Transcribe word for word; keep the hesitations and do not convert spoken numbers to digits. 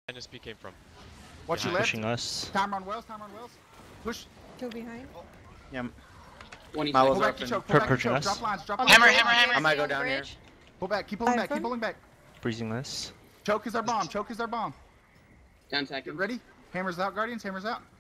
N S P came from. Watch your Behind. left. Pushing us. Time on Wells, time on Wells. Push. Two behind. Yeah. twenty My Pull was back up to and choke, pull back to pushing choke. us. Drop lines, drop On lines. the Hammer, drop hammer, lines. hammer. I might go on down here. bridge. Pull back, keep pulling I'm back, keep from- pulling back. Freezing this. Choke is our bomb, choke is our bomb. Down Get second. ready. Hammers out, Guardians, hammers out.